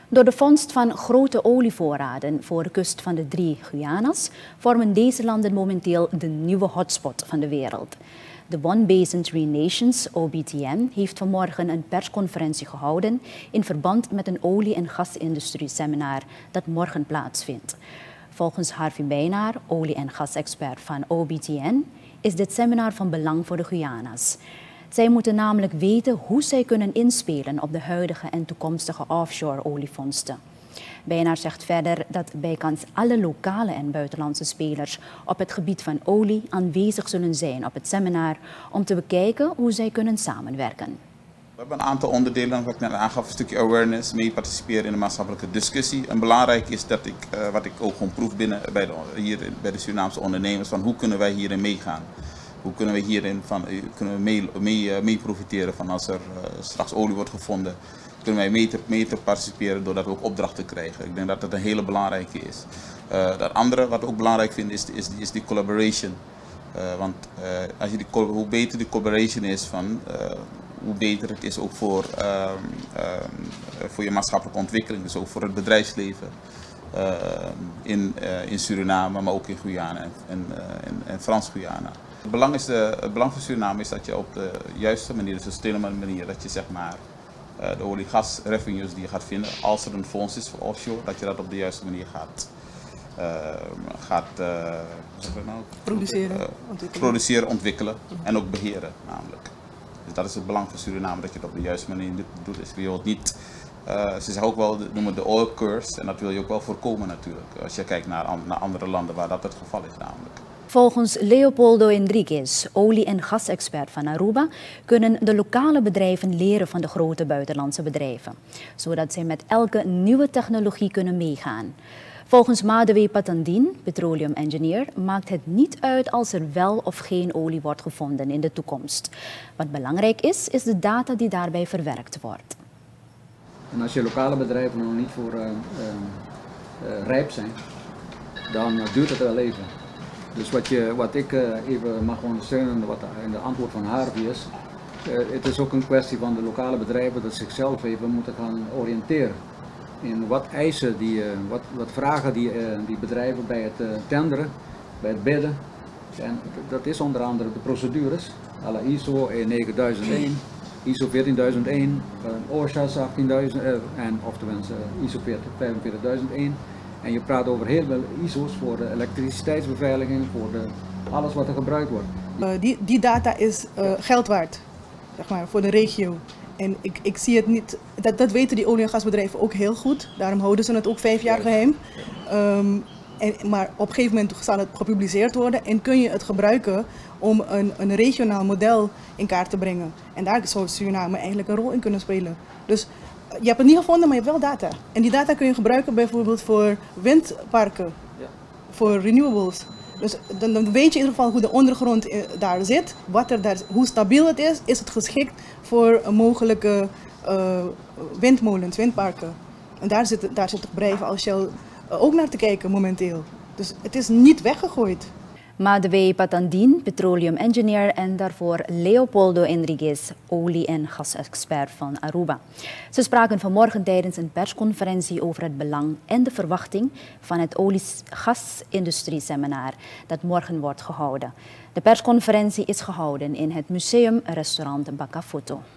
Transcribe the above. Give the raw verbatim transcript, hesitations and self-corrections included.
Door de vondst van grote olievoorraden voor de kust van de drie Guyanas vormen deze landen momenteel de nieuwe hotspot van de wereld. De One Basin Three Nations, O B T N, heeft vanmorgen een persconferentie gehouden in verband met een olie- en gasindustrie-seminar dat morgen plaatsvindt. Volgens Harvey Bijnaar, olie- en gasexpert van O B T N, is dit seminar van belang voor de Guyana's. Zij moeten namelijk weten hoe zij kunnen inspelen op de huidige en toekomstige offshore olievondsten. Bijnaar zegt verder dat bijkans alle lokale en buitenlandse spelers op het gebied van olie aanwezig zullen zijn op het seminar om te bekijken hoe zij kunnen samenwerken. We hebben een aantal onderdelen, wat ik net aangaf, een stukje awareness, mee participeren in de maatschappelijke discussie. En belangrijk is dat ik, uh, wat ik ook gewoon proef binnen bij de, hier bij de Surinaamse ondernemers, van hoe kunnen wij hierin meegaan? Hoe kunnen we hierin van, kunnen we mee, mee, mee profiteren van als er uh, straks olie wordt gevonden? Kunnen wij mee te, mee te participeren doordat we ook opdrachten krijgen? Ik denk dat dat een hele belangrijke is. Uh, dat andere wat ik ook belangrijk vind is, is, is die collaboration. Uh, want uh, als je die, hoe beter die collaboration is, van, uh, hoe beter het is ook voor, uh, uh, voor je maatschappelijke ontwikkeling, dus ook voor het bedrijfsleven. Uh, in, uh, in Suriname, maar ook in Guyana en, en, uh, en, en Frans-Guyana. Het belang, is de, het belang van Suriname is dat je op de juiste manier, dus een sustainable manier, dat je zeg maar uh, de olie-gas revenues die je gaat vinden, als er een fonds is voor offshore, dat je dat op de juiste manier gaat, uh, gaat uh, nou? produceren, uh, ontwikkelen. produceren, ontwikkelen en ook beheren namelijk. Dus dat is het belang van Suriname, dat je het op de juiste manier doet. Dus je wilt niet, uh, ze zeggen ook wel, noemen de oil curse, en dat wil je ook wel voorkomen natuurlijk, als je kijkt naar, naar andere landen waar dat het geval is namelijk. Volgens Leopoldo Enriquez, olie- en gasexpert van Aruba, kunnen de lokale bedrijven leren van de grote buitenlandse bedrijven, zodat zij met elke nieuwe technologie kunnen meegaan. Volgens Madhwe Patandin, petroleum engineer, maakt het niet uit als er wel of geen olie wordt gevonden in de toekomst. Wat belangrijk is, is de data die daarbij verwerkt wordt. En als je lokale bedrijven nog niet voor uh, uh, uh, rijp zijn, dan uh, duurt het wel even. Dus wat, je, wat ik uh, even mag ondersteunen, wat in de antwoord van Harvey is, uh, het is ook een kwestie van de lokale bedrijven dat zichzelf even moeten gaan oriënteren. In wat eisen, die, uh, wat, wat vragen die, uh, die bedrijven bij het uh, tenderen, bij het bidden. En dat is onder andere de procedures, à la I S O negenduizend één, I S O veertienduizend één, uh, O S H A achttienduizend uh, en oftewel uh, I S O vijfenveertigduizend één. En je praat over heel veel I S O's voor de elektriciteitsbeveiliging, voor de, alles wat er gebruikt wordt. Uh, die, die data is uh, geld waard, zeg maar, voor de regio. En ik, ik zie het niet, dat, dat weten die olie- en gasbedrijven ook heel goed. Daarom houden ze het ook vijf jaar geheim. Um, en, maar op een gegeven moment zal het gepubliceerd worden en kun je het gebruiken om een, een regionaal model in kaart te brengen. En daar zou Suriname eigenlijk een rol in kunnen spelen. Dus je hebt het niet gevonden, maar je hebt wel data. En die data kun je gebruiken bijvoorbeeld voor windparken, ja. voor renewables. Dus dan, dan weet je in ieder geval hoe de ondergrond daar zit, wat er daar, hoe stabiel het is. Is het geschikt voor mogelijke uh, windmolens, windparken. En daar zitten daar zit bedrijven als Shell uh, ook naar te kijken momenteel. Dus het is niet weggegooid. Madhwe Patandin, petroleum engineer, en daarvoor Leopoldo Enriquez, olie- en gasexpert van Aruba. Ze spraken vanmorgen tijdens een persconferentie over het belang en de verwachting van het olie-gasindustrie-seminar dat morgen wordt gehouden. De persconferentie is gehouden in het museum-restaurant Bakafoto.